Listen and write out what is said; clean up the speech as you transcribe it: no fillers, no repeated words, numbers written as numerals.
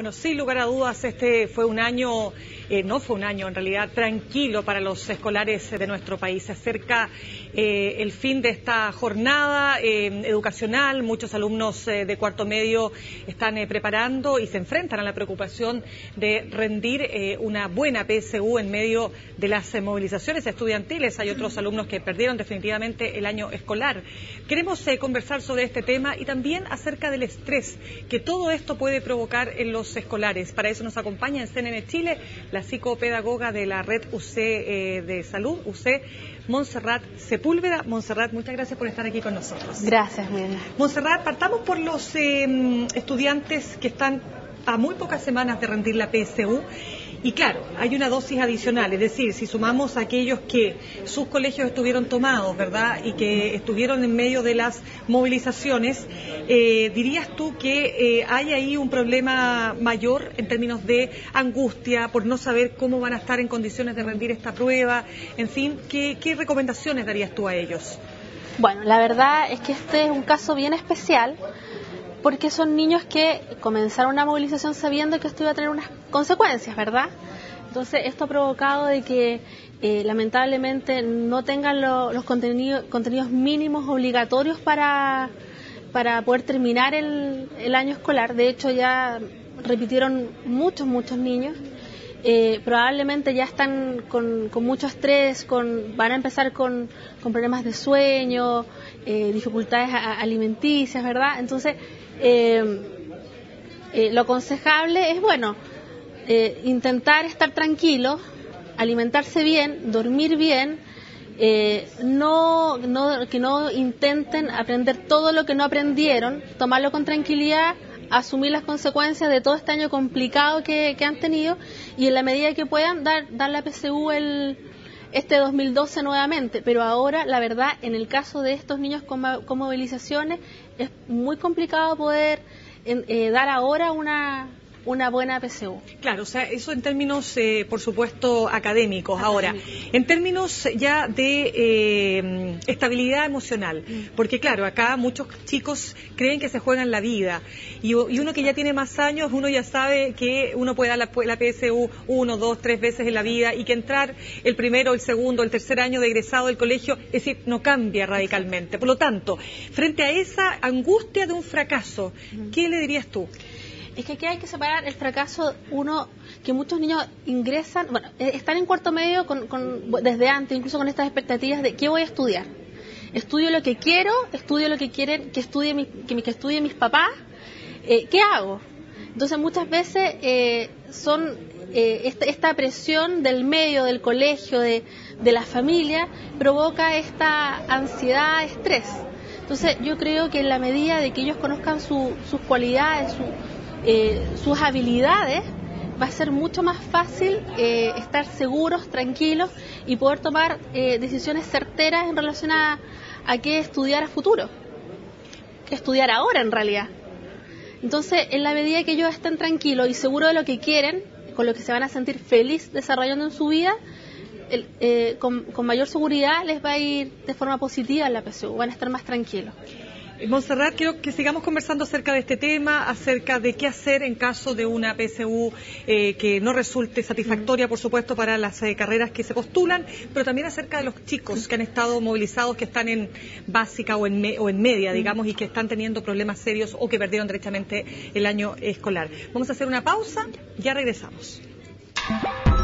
Bueno, sin lugar a dudas, este fue un año, no fue un año en realidad, tranquilo para los escolares de nuestro país. Se acerca el fin de esta jornada educacional. Muchos alumnos de cuarto medio están preparando y se enfrentan a la preocupación de rendir una buena PSU en medio de las movilizaciones estudiantiles. Hay otros alumnos que perdieron definitivamente el año escolar. Queremos conversar sobre este tema y también acerca del estrés que todo esto puede provocar en los escolares. Para eso nos acompaña en CNN Chile la psicopedagoga de la red UC de Salud, UC, Montserrat Sepúlveda. Montserrat, muchas gracias por estar aquí con nosotros. Gracias, Mirna. Montserrat, partamos por los estudiantes que están a muy pocas semanas de rendir la PSU. Y claro, hay una dosis adicional, es decir, si sumamos a aquellos que sus colegios estuvieron tomados, ¿verdad?, y que estuvieron en medio de las movilizaciones, ¿dirías tú que hay ahí un problema mayor en términos de angustia por no saber cómo van a estar en condiciones de rendir esta prueba? En fin, ¿qué recomendaciones darías tú a ellos? Bueno, la verdad es que este es un caso bien especial, porque son niños que comenzaron una movilización sabiendo que esto iba a tener unas consecuencias, ¿verdad? Entonces esto ha provocado de que lamentablemente no tengan los contenidos mínimos obligatorios para poder terminar el año escolar. De hecho ya repitieron muchos niños. Probablemente ya están con mucho estrés, van a empezar con problemas de sueño, dificultades alimenticias, ¿verdad? Entonces, lo aconsejable es, intentar estar tranquilos, alimentarse bien, dormir bien, que no intenten aprender todo lo que no aprendieron, tomarlo con tranquilidad, asumir las consecuencias de todo este año complicado que han tenido y en la medida que puedan dar la PSU este 2012 nuevamente. Pero ahora, la verdad, en el caso de estos niños con movilizaciones, es muy complicado poder dar ahora una buena PSU. Claro, o sea, eso en términos, por supuesto, académicos. Ahora, en términos ya de estabilidad emocional, porque claro, acá muchos chicos creen que se juegan la vida y uno que ya tiene más años, uno ya sabe que uno puede dar la PSU 1, 2, 3 veces en la vida y que entrar el primero, el segundo, el tercer año de egresado del colegio, es decir, no cambia radicalmente. Por lo tanto, frente a esa angustia de un fracaso, ¿qué le dirías tú? Es que aquí hay que separar el fracaso, que muchos niños ingresan, están en cuarto medio desde antes, incluso con estas expectativas de ¿qué voy a estudiar? ¿Estudio lo que quiero? ¿Estudio lo que quieren que estudie mis papás? ¿Qué hago? Entonces muchas veces esta presión del medio, del colegio, de la familia, provoca esta ansiedad, estrés. Entonces yo creo que en la medida de que ellos conozcan sus cualidades, sus habilidades, va a ser mucho más fácil estar seguros, tranquilos y poder tomar decisiones certeras en relación a qué estudiar a futuro, qué estudiar ahora en realidad. Entonces, en la medida que ellos estén tranquilos y seguros de lo que quieren, con lo que se van a sentir feliz desarrollando en su vida, con mayor seguridad les va a ir de forma positiva en la PSU, van a estar más tranquilos. Montserrat, quiero que sigamos conversando acerca de este tema, acerca de qué hacer en caso de una PSU que no resulte satisfactoria, por supuesto, para las carreras que se postulan, pero también acerca de los chicos que han estado movilizados, que están en básica o en media, digamos, y que están teniendo problemas serios o que perdieron derechamente el año escolar. Vamos a hacer una pausa, ya regresamos.